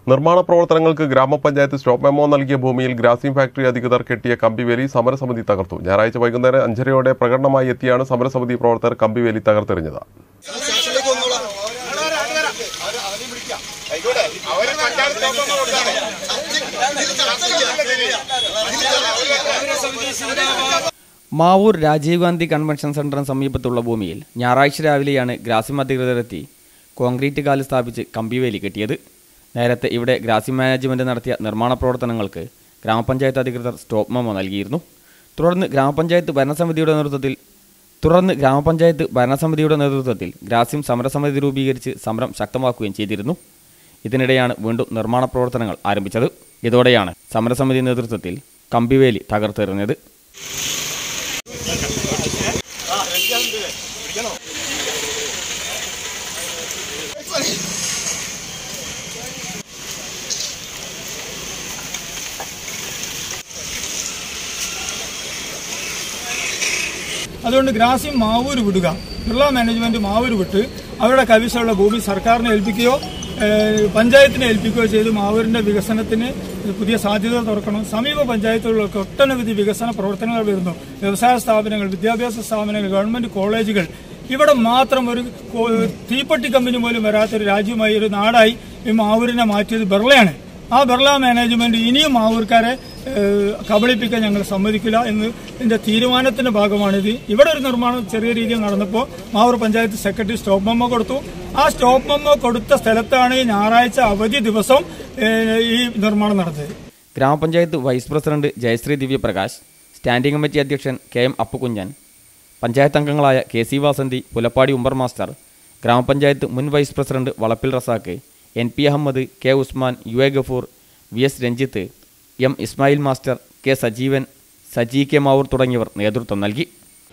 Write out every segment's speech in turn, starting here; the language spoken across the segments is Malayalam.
നിർമ്മാണ പ്രവർത്തനങ്ങൾക്ക് ഗ്രാമപഞ്ചായത്ത് സ്റ്റോപ്പ് മെമ്മോ നൽകിയ ഭൂമിയിൽ ഗ്രാസിം ഫാക്ടറി അധികൃതർ കെട്ടിയ കമ്പിവേലി സമരസമിതി തകർത്തു. ഞായറാഴ്ച വൈകുന്നേരം 5:30 പ്രകടനമായി എത്തിയാണ് സമരസമിതി പ്രവർത്തകർ കമ്പിവേലി തകർത്തെറിഞ്ഞത്. മാവൂർ രാജീവ് ഗാന്ധി കൺവെൻഷൻ സെന്ററിന് സമീപത്തുള്ള ഭൂമിയിൽ ഞായറാഴ്ച രാവിലെയാണ് ഗ്രാസിം അധികൃതരെത്തി കോൺക്രീറ്റ് കാല് സ്ഥാപിച്ച് കമ്പിവേലി കെട്ടിയത്. നേരത്തെ ഇവിടെ ഗ്രാസിം മാനേജ്മെന്റ് നടത്തിയ നിർമ്മാണ പ്രവർത്തനങ്ങൾക്ക് ഗ്രാമപഞ്ചായത്ത് അധികൃതർ സ്റ്റോപ്പ് മെമ്മോ നൽകിയിരുന്നു. തുടർന്ന് ഗ്രാമപഞ്ചായത്ത് ഭരണസമിതിയുടെ നേതൃത്വത്തിൽ ഗ്രാസിം സമരസമിതി രൂപീകരിച്ച് സമരം ശക്തമാക്കുകയും ചെയ്തിരുന്നു. ഇതിനിടെയാണ് വീണ്ടും നിർമ്മാണ പ്രവർത്തനങ്ങൾ ആരംഭിച്ചത്. ഇതോടെയാണ് സമരസമിതി നേതൃത്വത്തിൽ കമ്പിവേലി തകർത്തെറിഞ്ഞത്. അതുകൊണ്ട് ഗ്രാസിം മാവൂർ വിടുക, ബിർള മാനേജ്മെന്റ് മാവൂർ വിട്ട് അവരുടെ കൈവശമുള്ള ഭൂമി സർക്കാരിനെ ഏൽപ്പിക്കുകയോ പഞ്ചായത്തിനെ ഏൽപ്പിക്കുകയോ ചെയ്ത് മാവൂരിന്റെ വികസനത്തിന് പുതിയ സാധ്യത തുറക്കണം. സമീപ പഞ്ചായത്തുകളിലൊക്കെ ഒട്ടനവധി വികസന പ്രവർത്തനങ്ങൾ വരുന്നു. വ്യവസായ സ്ഥാപനങ്ങൾ, വിദ്യാഭ്യാസ സ്ഥാപനങ്ങൾ, ഗവൺമെന്റ് കോളേജുകൾ. ഇവിടെ മാത്രം ഒരു തീപ്പെട്ടി കമ്പനി പോലും വരാത്തൊരു രാജ്യമായി, ഒരു നാടായി ഈ മാവൂരിനെ മാറ്റിയത് ബിർളയാണ്. ആ ബിർള മാനേജ്മെന്റ് ഇനിയും മാവൂർക്കാരെ കബളിപ്പിക്കാൻ ഞങ്ങൾ സമ്മതിക്കില്ല എന്നതിന്റെ തീരുമാനത്തിന്റെ ഭാഗമാണിത്. ഇവിടെ ഒരു നിർമ്മാണം ചെറിയ രീതിയിൽ നടന്നപ്പോൾ Mavoor panchayat secretary stop memo കൊടുത്തു. ആ സ്റ്റോപ്പ് മെമ്മോ കൊടുത്ത സ്ഥലത്താണ് ഈ ഞായറാഴ്ച അവധി ദിവസം ഈ നിർമ്മാണം നടന്നത്. ഗ്രാമപഞ്ചായത്ത് vice president Jayashree Divyaprakash, standing committee അധ്യക്ഷൻ KM അപ്പുകുഞ്ഞൻ, പഞ്ചായത്ത് അംഗങ്ങളായ KC വാസന്തി, പുലപ്പാടി ഉമ്പർ മാസ്റ്റർ, ഗ്രാമപഞ്ചായത്ത് മുൻ vice president Valappil Razak, NP Ahammed, K Usman, UA Gafoor, VS Ranjith, M Ismail master, K Sajeevan, Saji K Mavoor തുടങ്ങിയവർ നേതൃത്വം നൽകി.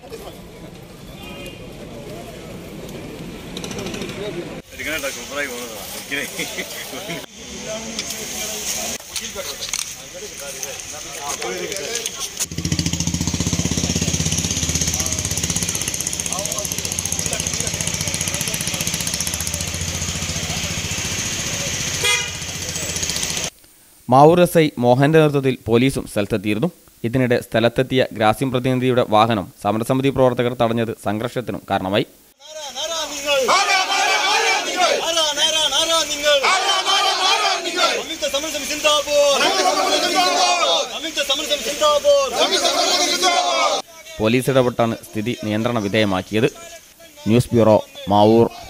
മാവൂർ SI മോഹന്റെ നേതൃത്വത്തിൽ പോലീസും സ്ഥലത്തെത്തിയിരുന്നു. ഇതിനിടെ സ്ഥലത്തെത്തിയ ഗ്രാസിം പ്രതിനിധിയുടെ വാഹനം സമരസമിതി പ്രവർത്തകർ തടഞ്ഞത് സംഘർഷത്തിനും കാരണമായി. പോലീസ് ഇടപെട്ടാണ് സ്ഥിതി നിയന്ത്രണ വിധേയമാക്കിയത്. News bureau, Mavoor.